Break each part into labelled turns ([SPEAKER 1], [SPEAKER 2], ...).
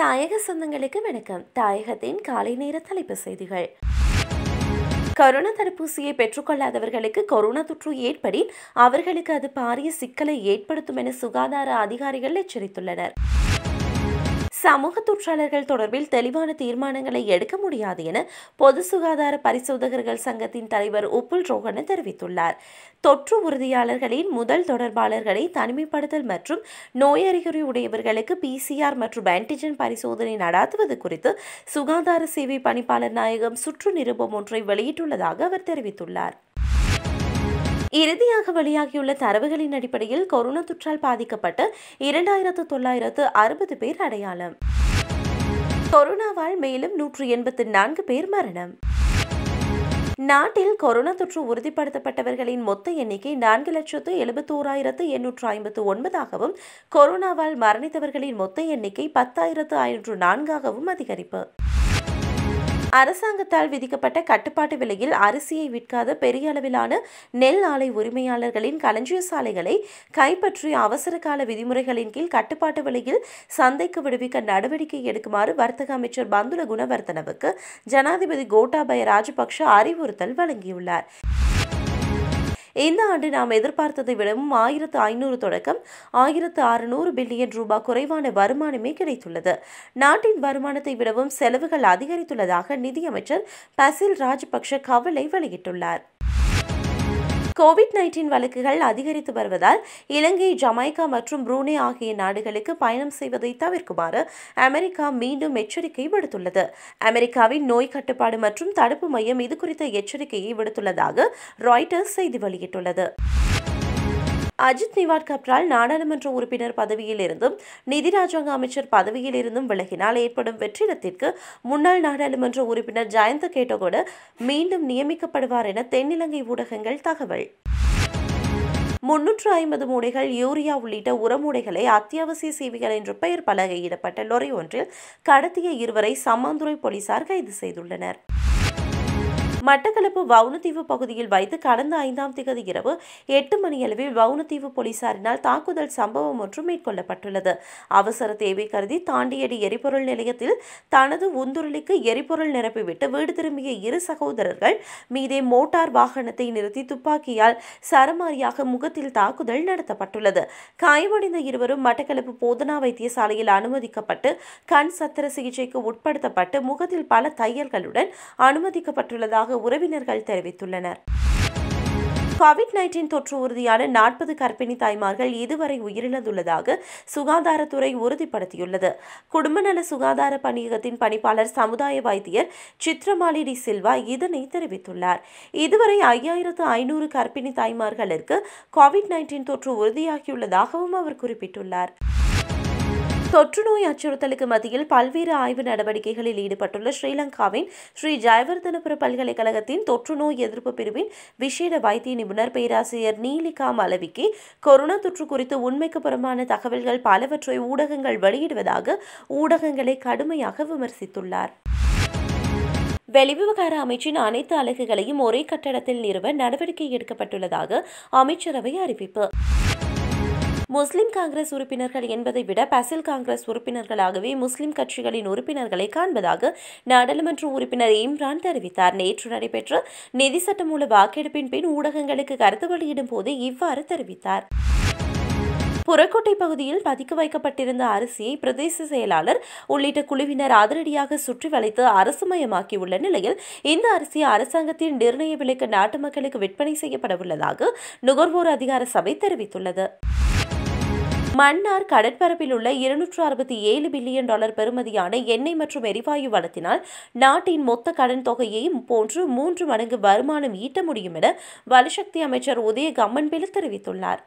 [SPEAKER 1] தாயக சொந்தங்களுக்கு வணக்கம். தாயகத்தின் காலை நேர தலைப்பு செய்திகள். கொரோனா தடுப்பூசியை பெற்றுக்கொள்ளாதவர்களுக்கு கொரோனா தொற்று ஏற்படின் அவர்களுக்கு அது பாரிய சிக்கலை ஏற்படுத்தும் என சுகாதார அதிகாரிகள் எச்சரித்துள்ளனர். சமூக தொற்றாளர்கள் தொடர்பில் தெளிவான தீர்மானங்களை எடுக்க முடியாது என பொது சுகாதார பரிசோதகர்கள் சங்கத்தின் தலைவர் உப்புல் ரோஹன தெரிவித்துள்ளார். தொற்று உறுதியாளர்களின் முதல் தொடர்பாளர்களை தனிமைப்படுத்தல் மற்றும் நோய் அறிகுறி உடையவர்களுக்கு PCR மற்றும் ஆன்டிஜென் பரிசோதனை நடாத்துவது குறித்து சுகாதார சேவை பணிப்பாளர் நாயகம் சுற்று நிருபம் ஒன்றை வெளியிட்டுள்ளதாக அவர் தெரிவித்துள்ளார். இறுதியாக வெளியாகியுள்ள தரவுகளின் அடிப்படையில் கொரோனா தொற்றால் பாதிக்கப்பட்ட 2960 பேர் அடையாளம். கொரோனாவால் மேலும் 184 பேர் மரணம். நாட்டில் கொரோனா தொற்று உறுதிப்படுத்தப்பட்டவர்களின் மொத்த எண்ணிக்கை 4,71,859 கொரோனாவால் மரணித்தவர்களின் மொத்த எண்ணிக்கை 10,504 அதிகரிப்பு. அரசாங்கத்தால் விதிக்கப்பட்ட கட்டுப்பாட்டு விலையில் அரிசியை விற்காத பெரிய அளவிலான நெல் ஆலை உரிமையாளர்களின் களஞ்சிய சாலைகளை கைப்பற்றி அவசர கால விதிமுறைகளின் கீழ் கட்டுப்பாட்டு விலையில் சந்தைக்கு விடுவிக்க நடவடிக்கை எடுக்குமாறு வர்த்தக அமைச்சர் பந்துல குணவர்த்தனவுக்கு ஜனாதிபதி கோட்டாபய ராஜபக்ஷ அறிவுறுத்தல் வழங்கியுள்ளார். இந்த ஆண்டு நாம் எதிர்பார்த்ததை விடவும் 1,500 தொடக்கம் 1,600 பில்லியன் ரூபாய் குறைவான வருமானமே கிடைத்துள்ளது. நாட்டின் வருமானத்தை விடவும் செலவுகள் அதிகரித்துள்ளதாக நிதியமைச்சர் பசில் ராஜபக்ஷ கவலை வெளியிட்டுள்ளார். COVID-19 வழக்குகள் அதிகரித்து வருவதால் இலங்கை, ஜமைக்கா மற்றும் புரூனே ஆகிய நாடுகளுக்கு பயணம் செய்வதை தவிர்க்குமாறு அமெரிக்கா மீண்டும் எச்சரிக்கை விடுத்துள்ளது. அமெரிக்காவின் நோய் கட்டுப்பாடு மற்றும் தடுப்பு மையம் இதுகுறித்த எச்சரிக்கையை விடுத்துள்ளதாக ராய்ட்டர்ஸ் செய்தி வெளியிட்டுள்ளது. அஜித் நிவாட் கப்ரால் நாடாளுமன்ற உறுப்பினர் பதவியில் இருந்தும் நிதி ராஜாங்க அமைச்சர் பதவியில் இருந்தும் விலகினால் ஏற்படும் வெற்றிடத்திற்கு முன்னாள் நாடாளுமன்ற உறுப்பினர் ஜயந்த கேட்டகோடு மீண்டும் நியமிக்கப்படுவார் என தென்னிலங்கை ஊடகங்கள் தகவல். 350 மூடைகள் யூரியா உள்ளிட்ட உரமூடைகளை அத்தியாவசிய சேவைகள் என்ற பெயர் பலகையிடப்பட்ட லொரி ஒன்றில் கடத்திய 2வரை சம்மாந்துறை போலீசார் கைது செய்துள்ளனர். மட்டக்களப்பு வவுனதீவு பகுதியில் வைத்து கடந்த 5ஆம் தேதி இரவு 8 மணியளவில் வவுனதீவு போலீசாரினால் தாக்குதல் சம்பவம் ஒன்று மேற்கொள்ளப்பட்டுள்ளது. அவசர தேவை கருதி தாண்டியடி எரிபொருள் நிலையத்தில் தனது உந்துருளிக்கு எரிபொருள் நிரப்பிவிட்டு வீடு திரும்பிய 2 சகோதரர்கள் மீதே மோட்டார் வாகனத்தை நிறுத்தி துப்பாக்கியால் சரமாரியாக முகத்தில் தாக்குதல் நடத்தப்பட்டுள்ளது. காயமடைந்த 2வரும் மட்டக்களப்பு போதனா வைத்தியசாலையில் அனுமதிக்கப்பட்டு கண் சத்திர சிகிச்சைக்கு உட்படுத்தப்பட்டு முகத்தில் பல தையல்களுடன் அனுமதிக்கப்பட்டுள்ளதாக உறவினர்கள் தெரிவித்துள்ளனர். COVID-19 தொற்று உறுதியான 40 கர்ப்பிணி தாய்மார்கள் இதுவரை உயிரிழந்துள்ளதாக சுகாதாரத்துறை உறுதிப்படுத்தியுள்ளது. குடும்ப நல சுகாதார பணியகத்தின் பணிப்பாளர் சமுதாய வைத்தியர் சித்ரமாலி டி சில்வா இதனை தெரிவித்துள்ளார். இதுவரை 5,500 கர்ப்பிணி தாய்மார்களுக்கு COVID-19 தொற்று உறுதியாகியுள்ளதாகவும் அவர் குறிப்பிட்டுள்ளார். தொற்று நோய் அச்சுறுத்தலுக்கு மத்தியில் பல்வேறு ஆய்வு நடவடிக்கைகளில் ஈடுபட்டுள்ள ஸ்ரீலங்காவின் ஸ்ரீ ஜெயவர்தனபுர பல்கலைக்கழகத்தின் தொற்று நோய் எதிர்ப்பு பிரிவின் விசேட வைத்திய நிபுணர் பேராசிரியர் நீலிகா மலவிக்கு கொரோனா தொற்று குறித்து உண்மைக்கு புறம்பான தகவல்கள் பலவற்றை ஊடகங்கள் வெளியிடுவதாக ஊடகங்களை கடுமையாக விமர்சித்துள்ளார். வெளிவிவகார அமைச்சின் அனைத்து அலகுகளையும் ஒரே கட்டடத்தில் நிறுவ நடவடிக்கை எடுக்கப்பட்டுள்ளதாக அமைச்சரவை அறிவிப்பு. முஸ்லிம் காங்கிரஸ் உறுப்பினர்கள் என்பதை விட பசில் காங்கிரஸ் உறுப்பினர்களாகவே முஸ்லிம் கட்சிகளின் உறுப்பினர்களை காண்பதாக நாடாளுமன்ற உறுப்பினர் இம்ரான் தெரிவித்தார். நேற்று நடைபெற்ற நிதி சட்டமூல வாக்கெடுப்பின் பின் ஊடகங்களுக்கு கருத்து வெளியிடும் போது இவ்வாறு தெரிவித்தார். புறக்கோட்டை பகுதியில் பதுக்கி வைக்கப்பட்டிருந்த அரிசியை பிரதேச செயலாளர் உள்ளிட்ட குழுவினர் அதிரடியாக சுற்றி வளைத்து அரசுமயமாக்கியுள்ள நிலையில் இந்த அரிசி அரசாங்கத்தின் நிர்ணய விலைக்கு நாட்டு மக்களுக்கு விற்பனை செய்யப்பட உள்ளதாக நுகர்வோர் அதிகார சபை தெரிவித்துள்ளது. மன்னார் கடற்பரப்பில் உள்ள 267 பில்லியன் டாலர் பெறுமதியான எண்ணெய் மற்றும் எரிவாயு வளத்தினால் நாட்டின் மொத்த கடன் தொகையை போன்று 3 மடங்கு வருமானம் ஈட்ட முடியும் என வலுசக்தி அமைச்சர் உதய கம்மன்பில தெரிவித்துள்ளார்.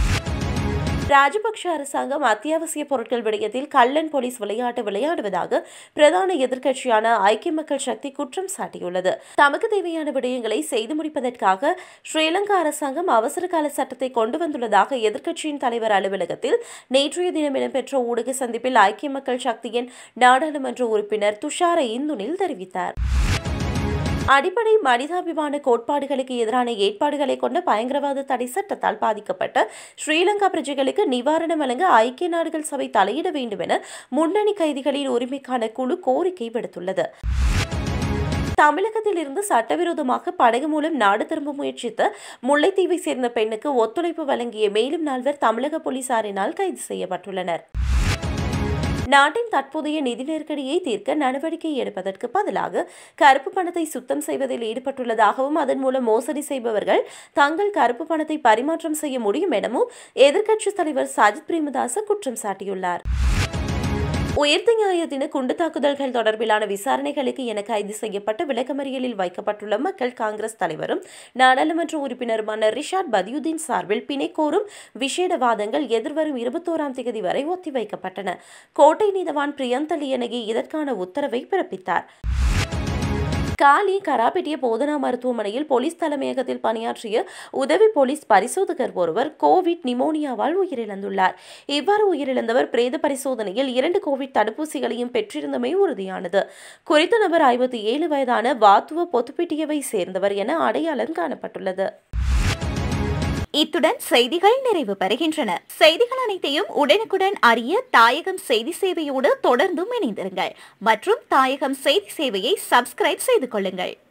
[SPEAKER 1] ராஜபக்ஷ அரசாங்கம் அத்தியாவசிய பொருட்கள் விடயத்தில் கள்ளன் போலீஸ் விளையாட்டு விளையாடுவதாக பிரதான எதிர்க்கட்சியான ஐக்கிய மக்கள் சக்தி குற்றம் சாட்டியுள்ளது. தமக்கு தேவையான விடயங்களை செய்து முடிப்பதற்காக ஸ்ரீலங்கா அரசாங்கம் அவசர கால சட்டத்தை கொண்டு வந்துள்ளதாக எதிர்க்கட்சியின் தலைவர் அலுவலகத்தில் நேற்றைய தினம் இடம்பெற்ற ஊடக சந்திப்பில் ஐக்கிய மக்கள் சக்தியின் நாடாளுமன்ற உறுப்பினர் துஷார இந்துனில் தெரிவித்தார். அடிப்படை மனிதாபிமான கோட்பாடுகளுக்கு எதிரான ஏற்பாடுகளை கொண்ட பயங்கரவாத தடை சட்டத்தால் பாதிக்கப்பட்ட ஸ்ரீலங்கா பிரஜைகளுக்கு நிவாரணம் வழங்க ஐக்கிய நாடுகள் சபை தலையிட வேண்டும் என முன்னணி கைதிகளின் உரிமைக்கான குழு கோரிக்கை விடுத்துள்ளது. தமிழகத்தில் இருந்து சட்டவிரோதமாக படகு மூலம் நாடு திரும்ப முயற்சித்த முல்லைத்தீவை சேர்ந்த பெண்ணுக்கு ஒத்துழைப்பு வழங்கிய மேலும் 4 தமிழக போலீசாரினால் கைது செய்யப்பட்டுள்ளனர். நாட்டின் தற்போதைய நிதி நெருக்கடியை தீர்க்க நடவடிக்கை எடுப்பதற்கு பதிலாக கருப்பு பணத்தை சுத்தம் செய்வதில் ஈடுபட்டுள்ளதாகவும் அதன் மூலம் மோசடி செய்பவர்கள் தங்கள் கருப்பு பணத்தை பரிமாற்றம் செய்ய முடியும் எனவும் எதிர்க்கட்சித் தலைவர் சஜித் பிரேமதாச குற்றம் சாட்டியுள்ளார். உயிர்த்த ஞாயிறு தின குண்டு தாக்குதல்கள் தொடர்பிலான விசாரணைகளுக்கு என கைது செய்யப்பட்ட விளக்கமறியலில் வைக்கப்பட்டுள்ள மக்கள் காங்கிரஸ் தலைவரும் நாடாளுமன்ற உறுப்பினருமான ரிஷாட் பதியுதீன் சார்பில் பிணை கோரும் விசேட வாதங்கள் எதிர்வரும் 21ஆம் தேதி வரை ஒத்திவைக்கப்பட்டன. கோட்டை நீதவான் பிரியந்த லியனகி இதற்கான உத்தரவை பிறப்பித்தார். காலி கராப்பெட்டிய போதனா மருத்துவமனையில் போலீஸ் தலைமையகத்தில் பணியாற்றிய உதவி போலீஸ் பரிசோதகர் ஒருவர் கோவிட் நிமோனியாவால் உயிரிழந்துள்ளார். இவ்வாறு உயிரிழந்தவர் பிரேத பரிசோதனையில் 2 கோவிட் தடுப்பூசிகளையும் பெற்றிருந்தமை உறுதியானது. குறித்த நபர் 57 வயதான வாத்துவ பொத்துப்பிட்டியவை சேர்ந்தவர் என அடையாளம் காணப்பட்டுள்ளது.
[SPEAKER 2] இத்துடன் செய்திகள் நிறைவு பெறுகின்றன. செய்திகள் அனைத்தையும் உடனுக்குடன் அறிய தாயகம் செய்தி சேவையோடு தொடர்ந்தும் இணைந்திருங்கள் மற்றும் தாயகம் செய்தி சேவையை சப்ஸ்கிரைப் செய்து கொள்ளுங்கள்.